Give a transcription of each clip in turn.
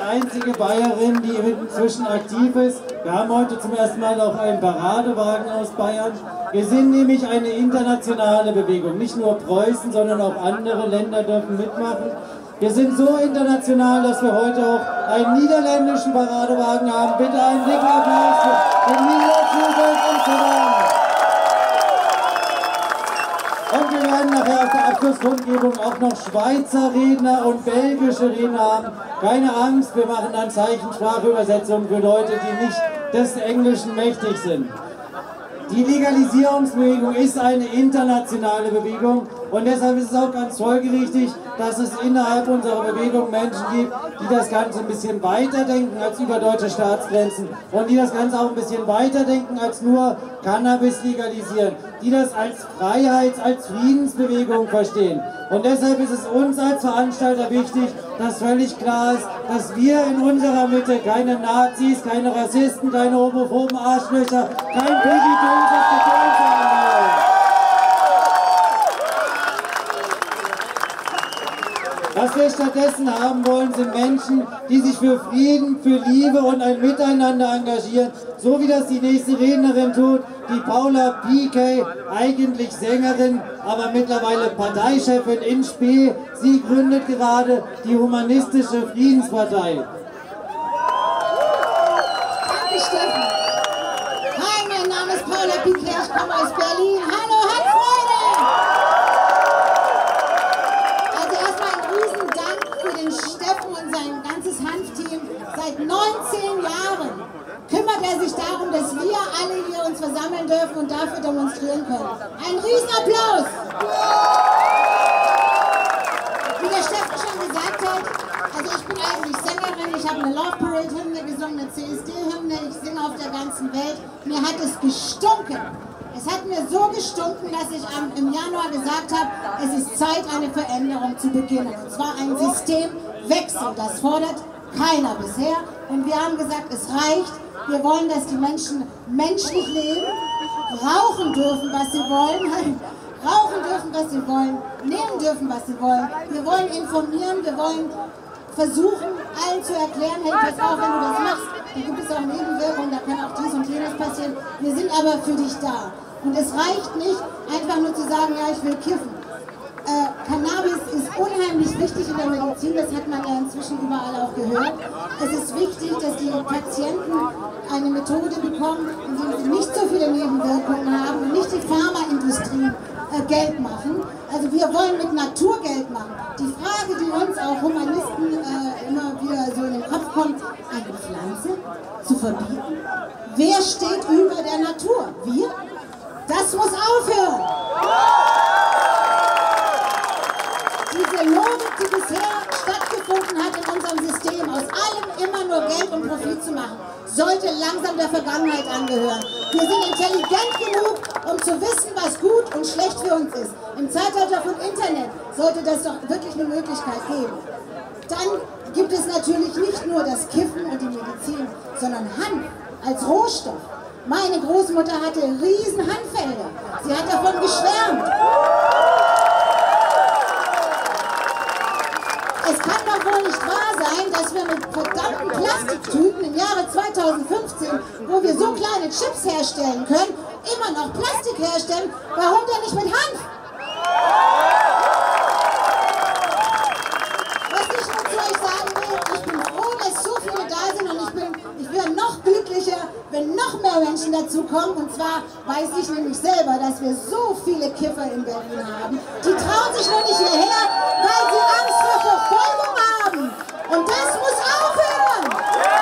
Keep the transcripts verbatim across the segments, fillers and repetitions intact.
einzige Bayerin, die inzwischen aktiv ist. Wir haben heute zum ersten Mal auch einen Paradewagen aus Bayern. Wir sind nämlich eine internationale Bewegung. Nicht nur Preußen, sondern auch andere Länder dürfen mitmachen. Wir sind so international, dass wir heute auch einen niederländischen Paradewagen haben. Bitte einen dicken Applaus für den Niederzug Amsterdam. Und wir werden nachher auf der Abschlusskundgebung auch noch Schweizer Redner und belgische Redner haben. Keine Angst, wir machen dann Zeichensprachübersetzungen für Leute, die nicht des Englischen mächtig sind. Die Legalisierungsbewegung ist eine internationale Bewegung und deshalb ist es auch ganz folgerichtig, dass es innerhalb unserer Bewegung Menschen gibt, die das Ganze ein bisschen weiterdenken als über deutsche Staatsgrenzen und die das Ganze auch ein bisschen weiterdenken als nur Cannabis legalisieren, die das als Freiheits-, als Friedensbewegung verstehen. Und deshalb ist es uns als Veranstalter wichtig, dass völlig klar ist, dass wir in unserer Mitte keine Nazis, keine Rassisten, keine homophoben Arschlöcher, kein pegidöses Gedöns haben wollen. Was wir stattdessen haben wollen, sind Menschen, die sich für Frieden, für Liebe und ein Miteinander engagieren, so wie das die nächste Rednerin tut, die Paula P K, eigentlich Sängerin, aber mittlerweile Parteichefin in Spee. Sie gründet gerade die Humanistische Friedenspartei. Danke, Steffen. Hi, mein Name ist Paula P K, ich komme aus Berlin. Hallo, Handfreunde! Also erstmal ein Riesendank für den Steffen und sein ganzes Hanfteam. Seit neunzehn Jahren kümmert er sich darum, dass wir alle hier uns versammeln dürfen und dafür demonstrieren können. Ein Riesenapplaus! Wie der Steffen schon gesagt hat, also ich bin eigentlich Sängerin, ich habe eine Love Parade Hymne gesungen, eine C S D Hymne, ich singe auf der ganzen Welt. Mir hat es gestunken. Es hat mir so gestunken, dass ich am, im Januar gesagt habe, es ist Zeit, eine Veränderung zu beginnen. Und zwar ein Systemwechsel, das fordert keiner bisher. Und wir haben gesagt, es reicht. Wir wollen, dass die Menschen menschlich leben, rauchen dürfen, was sie wollen, rauchen dürfen, was sie wollen, nehmen dürfen, was sie wollen. Wir wollen informieren, wir wollen versuchen, allen zu erklären, hey, pass auf, wenn du das machst, dann gibt es auch Nebenwirkungen, da kann auch dies und jenes passieren. Wir sind aber für dich da. Und es reicht nicht, einfach nur zu sagen, ja, ich will kiffen. Äh, Cannabis ist unheimlich wichtig in der Medizin, das hat man ja inzwischen überall auch gehört. Es ist wichtig, dass die Patienten eine Methode bekommen, in der sie nicht so viele Nebenwirkungen haben und nicht die Pharmaindustrie äh, Geld machen. Also wir wollen mit Natur Geld machen. Die Frage, die uns auch Humanisten äh, immer wieder so in den Kopf kommt, eine Pflanze zu verbieten? Wer steht über der Natur? Wir? Das muss aufhören! Diese Logik, die bisher stattgefunden hat in unserem System, aus allem immer nur Geld und Profit zu machen, sollte langsam der Vergangenheit angehören. Wir sind intelligent genug, um zu wissen, was gut und schlecht für uns ist. Im Zeitalter von Internet sollte das doch wirklich eine Möglichkeit geben. Dann gibt es natürlich nicht nur das Kiffen und die Medizin, sondern Hanf als Rohstoff. Meine Großmutter hatte riesen Hanffelder. Sie hat davon geschwärmt. Es kann doch wohl nicht wahr sein, dass wir mit verdammten Plastiktüten im Jahre zweitausendfünfzehn, wo wir so kleine Chips herstellen können, immer noch Plastik herstellen. Warum denn nicht mit Hanf? Was ich nur zu euch sagen will, ich bin froh, dass so viele da sind und ich bin, ich wäre noch glücklicher, wenn noch mehr Menschen dazukommen. Und zwar weiß ich nämlich selber, dass wir so viele Kiffer in Berlin haben. Die trauen sich nur nicht hierher, weil sie Angst vor Verfolgung haben. Und das muss aufhören!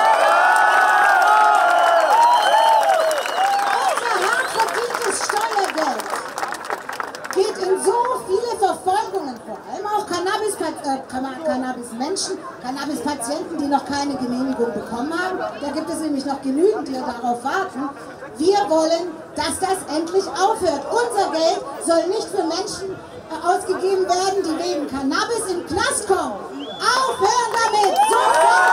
Unser hart verdientes Steuergeld geht in so viele Verfolgungen, vor allem auch Cannabis-Menschen, Cannabis Cannabis-Patienten, die noch keine Genehmigung bekommen haben. Da gibt es nämlich noch genügend, die darauf warten. Wir wollen, dass das endlich aufhört. Unser Geld soll nicht für Menschen ausgegeben werden, die wegen Cannabis im Knast kommen. Aufhören damit! Sofort!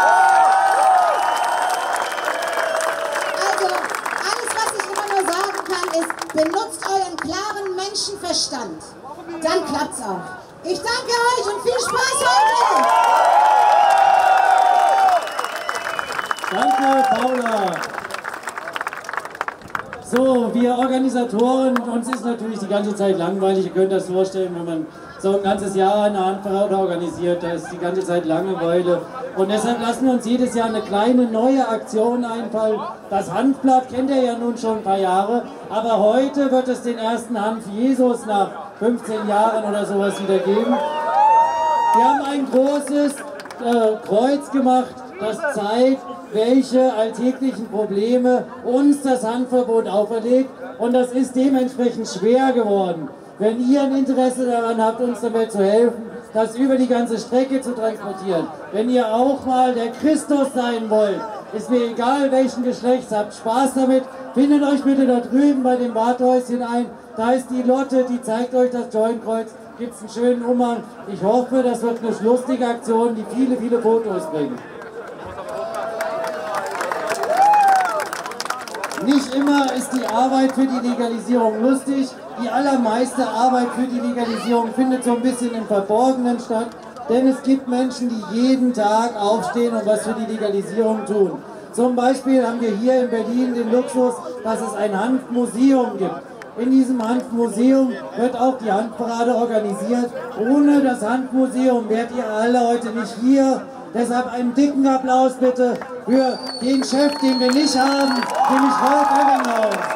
Also, alles, was ich immer nur sagen kann, ist, benutzt euren klaren Menschenverstand. Dann klappt's auch. Ich danke euch und viel Spaß heute! Danke, Paula. So, wir Organisatoren, uns ist natürlich die ganze Zeit langweilig. Ihr könnt das vorstellen, wenn man so ein ganzes Jahr eine Handparade organisiert, da ist die ganze Zeit Langeweile. Und deshalb lassen wir uns jedes Jahr eine kleine neue Aktion einfallen. Das Hanfblatt kennt ihr ja nun schon ein paar Jahre, aber heute wird es den ersten Hanf Jesus nach fünfzehn Jahren oder sowas wieder geben. Wir haben ein großes äh, Kreuz gemacht, das zeigt, welche alltäglichen Probleme uns das Hanfverbot auferlegt, und das ist dementsprechend schwer geworden. Wenn ihr ein Interesse daran habt, uns dabei zu helfen, das über die ganze Strecke zu transportieren, wenn ihr auch mal der Christus sein wollt, ist mir egal welchen Geschlechts, habt Spaß damit, findet euch bitte da drüben bei dem Warthäuschen ein, da ist die Lotte, die zeigt euch das Joinkreuz, gibt es einen schönen Umhang. Ich hoffe, das wird eine lustige Aktion, die viele, viele Fotos bringt. Nicht immer ist die Arbeit für die Legalisierung lustig. Die allermeiste Arbeit für die Legalisierung findet so ein bisschen im Verborgenen statt. Denn es gibt Menschen, die jeden Tag aufstehen und was für die Legalisierung tun. Zum Beispiel haben wir hier in Berlin den Luxus, dass es ein Hanfmuseum gibt. In diesem Hanfmuseum wird auch die Hanfparade organisiert. Ohne das Hanfmuseum wärt ihr alle heute nicht hier. Deshalb einen dicken Applaus bitte für den Chef, den wir nicht haben, nämlich Rolf Ebbinghaus.